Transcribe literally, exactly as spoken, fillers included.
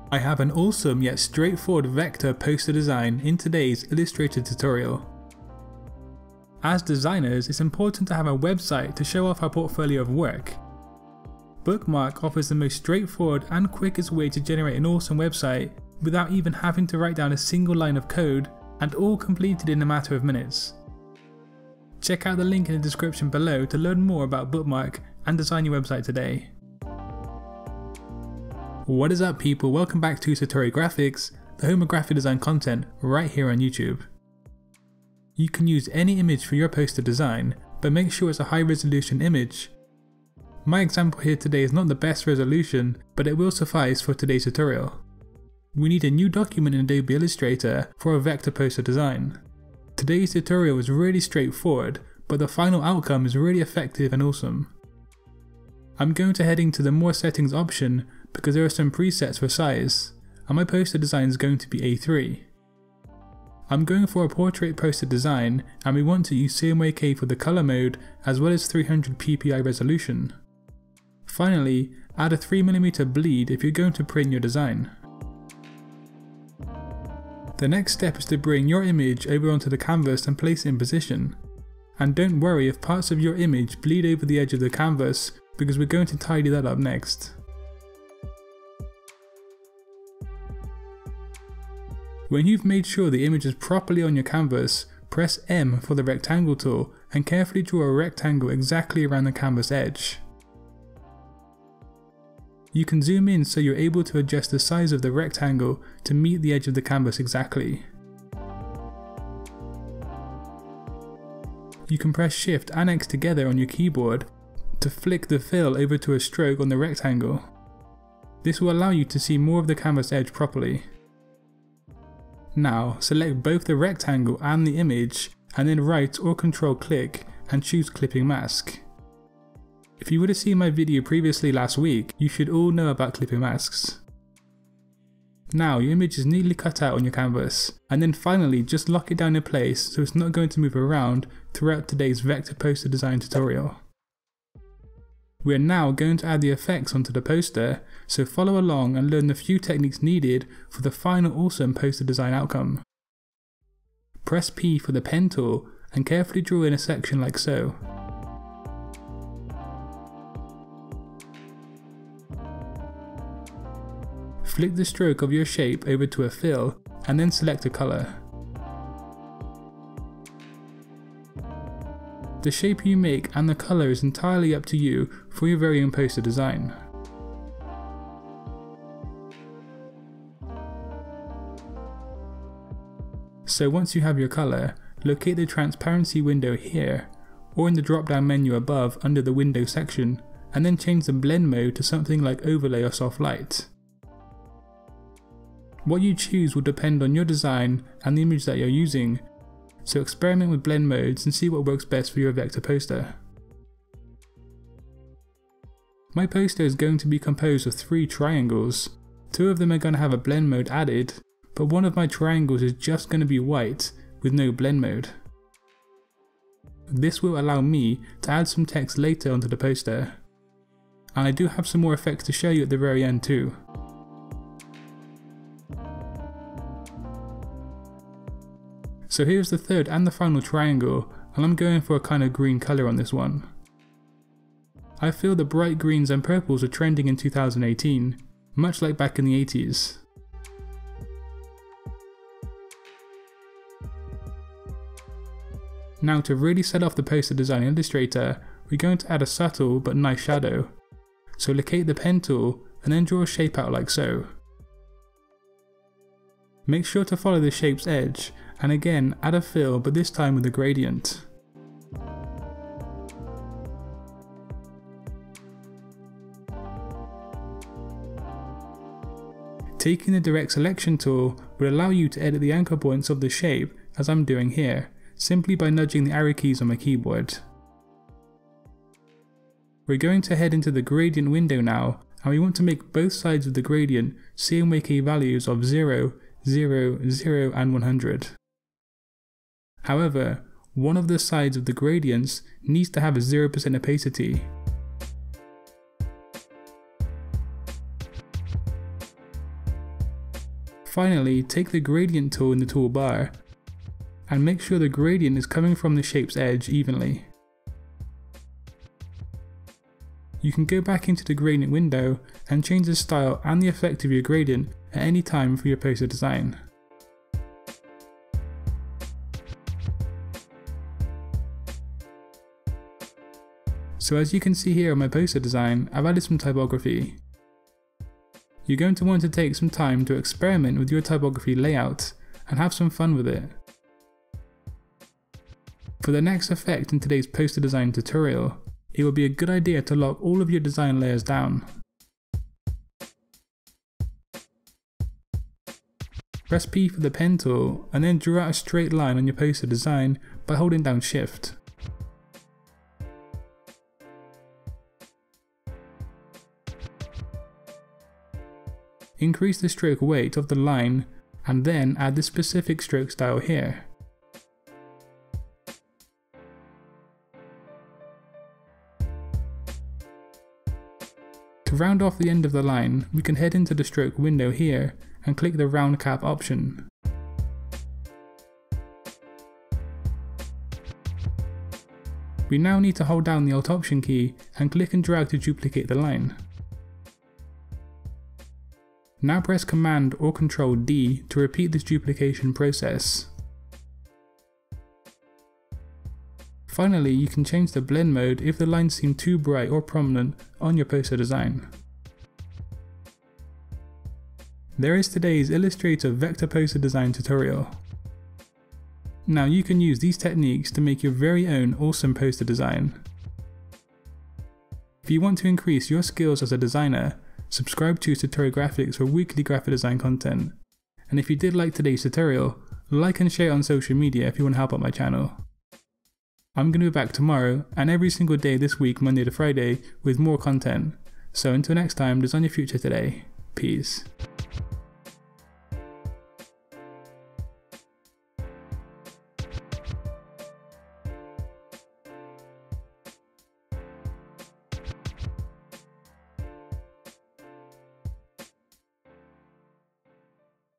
I have an awesome yet straightforward vector poster design in today's Illustrator tutorial. As designers, it's important to have a website to show off our portfolio of work. Bookmark offers the most straightforward and quickest way to generate an awesome website without even having to write down a single line of code, and all completed in a matter of minutes. Check out the link in the description below to learn more about Bookmark and design your website today. What is up people, welcome back to Satori Graphics, the home of graphic design content right here on YouTube. You can use any image for your poster design, but make sure it's a high resolution image. My example here today is not the best resolution, but it will suffice for today's tutorial. We need a new document in Adobe Illustrator for a vector poster design. Today's tutorial is really straightforward, but the final outcome is really effective and awesome. I'm going to head into the more settings option because there are some presets for size, and my poster design is going to be A three. I'm going for a portrait poster design, and we want to use C M Y K for the color mode as well as three hundred P P I resolution. Finally, add a three millimeter bleed if you're going to print your design. The next step is to bring your image over onto the canvas and place it in position. And don't worry if parts of your image bleed over the edge of the canvas, because we're going to tidy that up next. When you've made sure the image is properly on your canvas, press M for the rectangle tool and carefully draw a rectangle exactly around the canvas edge. You can zoom in so you're able to adjust the size of the rectangle to meet the edge of the canvas exactly. You can press Shift and X together on your keyboard to flick the fill over to a stroke on the rectangle. This will allow you to see more of the canvas edge properly. Now select both the rectangle and the image and then right or control click and choose clipping mask. If you would have seen my video previously last week, you should all know about clipping masks. Now your image is neatly cut out on your canvas, and then finally just lock it down in place so it's not going to move around throughout today's vector poster design tutorial. We are now going to add the effects onto the poster, so follow along and learn the few techniques needed for the final awesome poster design outcome. Press P for the pen tool and carefully draw in a section like so. Flick the stroke of your shape over to a fill and then select a colour. The shape you make and the colour is entirely up to you for your very own poster design. So once you have your colour, locate the transparency window here or in the drop down menu above under the window section, and then change the blend mode to something like overlay or soft light. What you choose will depend on your design and the image that you're using, so experiment with blend modes and see what works best for your vector poster. My poster is going to be composed of three triangles. Two of them are going to have a blend mode added, but one of my triangles is just going to be white with no blend mode. This will allow me to add some text later onto the poster, and I do have some more effects to show you at the very end too. So here's the third and the final triangle, and I'm going for a kind of green colour on this one. I feel the bright greens and purples are trending in two thousand eighteen, much like back in the eighties. Now to really set off the poster design in Illustrator, we're going to add a subtle but nice shadow. So locate the pen tool and then draw a shape out like so. Make sure to follow the shape's edge, and again add a fill, but this time with a gradient. Taking the direct selection tool will allow you to edit the anchor points of the shape as I'm doing here, simply by nudging the arrow keys on my keyboard. We're going to head into the gradient window now, and we want to make both sides of the gradient C M Y K values of zero, zero, zero and one hundred. However, one of the sides of the gradients needs to have a zero percent opacity. Finally, take the gradient tool in the toolbar and make sure the gradient is coming from the shape's edge evenly. You can go back into the gradient window and change the style and the effect of your gradient at any time for your poster design. So as you can see here on my poster design, I've added some typography. You're going to want to take some time to experiment with your typography layout and have some fun with it. For the next effect in today's poster design tutorial, it will be a good idea to lock all of your design layers down. Press P for the pen tool and then draw out a straight line on your poster design by holding down Shift. Increase the stroke weight of the line and then add the specific stroke style here. To round off the end of the line, we can head into the stroke window here and click the round cap option. We now need to hold down the Alt Option key and click and drag to duplicate the line. Now press Command or Control D to repeat this duplication process. Finally, you can change the blend mode if the lines seem too bright or prominent on your poster design. There is today's Illustrator vector poster design tutorial. Now you can use these techniques to make your very own awesome poster design. If you want to increase your skills as a designer, subscribe to Satori Graphics for weekly graphic design content. And if you did like today's tutorial, like and share on social media if you want to help out my channel. I'm going to be back tomorrow and every single day this week, Monday to Friday, with more content. So until next time, design your future today. Peace.